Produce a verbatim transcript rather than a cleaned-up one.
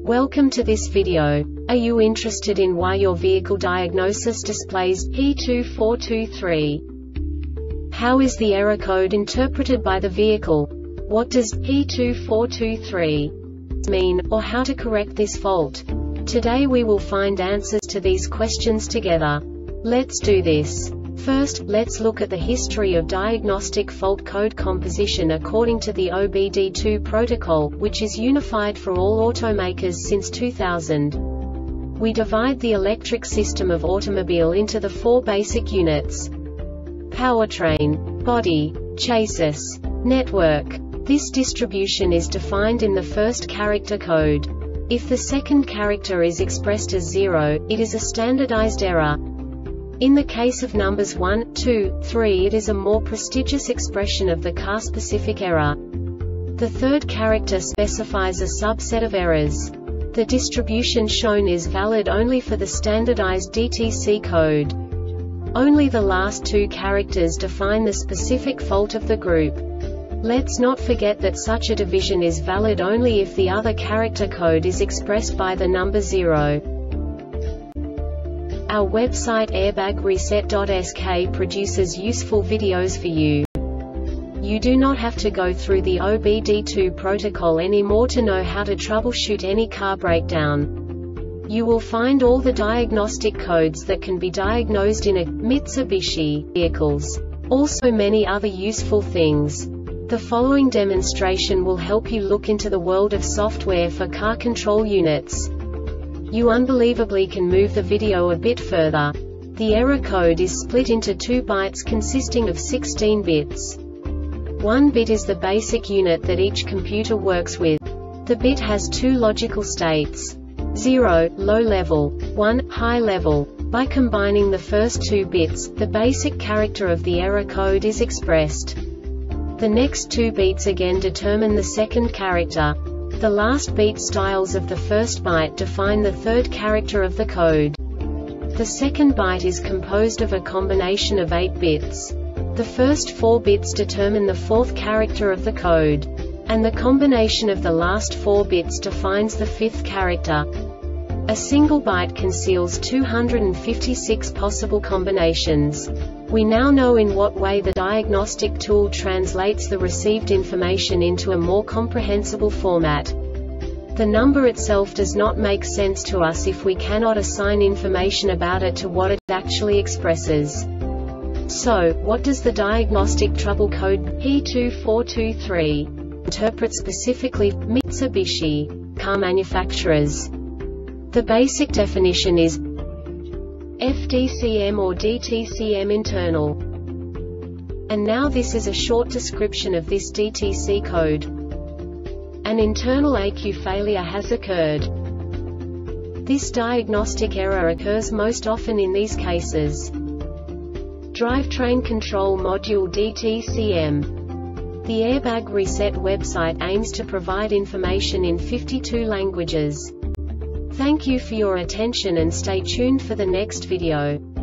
Welcome to this video. Are you interested in why your vehicle diagnosis displays P two four two three? How is the error code interpreted by the vehicle? What does P two four two three mean, or how to correct this fault? Today we will find answers to these questions together. Let's do this. First, let's look at the history of diagnostic fault code composition according to the O B D two protocol, which is unified for all automakers since two thousand. We divide the electric system of automobile into the four basic units: powertrain, body, chassis, network. This distribution is defined in the first character code. If the second character is expressed as zero, it is a standardized error. In the case of numbers one, two, three, it is a more prestigious expression of the car-specific error. The third character specifies a subset of errors. The distribution shown is valid only for the standardized D T C code. Only the last two characters define the specific fault of the group. Let's not forget that such a division is valid only if the other character code is expressed by the number zero. Our website airbag reset dot S K produces useful videos for you. You do not have to go through the O B D two protocol anymore to know how to troubleshoot any car breakdown. You will find all the diagnostic codes that can be diagnosed in a Mitsubishi vehicles. Also many other useful things. The following demonstration will help you look into the world of software for car control units. You unbelievably can move the video a bit further. The error code is split into two bytes consisting of sixteen bits. One bit is the basic unit that each computer works with. The bit has two logical states: zero, low level, one, high level. By combining the first two bits, the basic character of the error code is expressed. The next two beats again determine the second character. The last beat styles of the first byte define the third character of the code. The second byte is composed of a combination of eight bits. The first four bits determine the fourth character of the code. And the combination of the last four bits defines the fifth character. A single byte conceals two hundred fifty-six possible combinations. We now know in what way the diagnostic tool translates the received information into a more comprehensible format. The number itself does not make sense to us if we cannot assign information about it to what it actually expresses. So, what does the diagnostic trouble code P two four two three interpret specifically for Mitsubishi car manufacturers? The basic definition is F D C M or D T C M internal. And now this is a short description of this D T C code. An internal A Q failure has occurred. This diagnostic error occurs most often in these cases: Drivetrain Control Module D T C M. The Airbag Reset website aims to provide information in fifty-two languages. Thank you for your attention and stay tuned for the next video.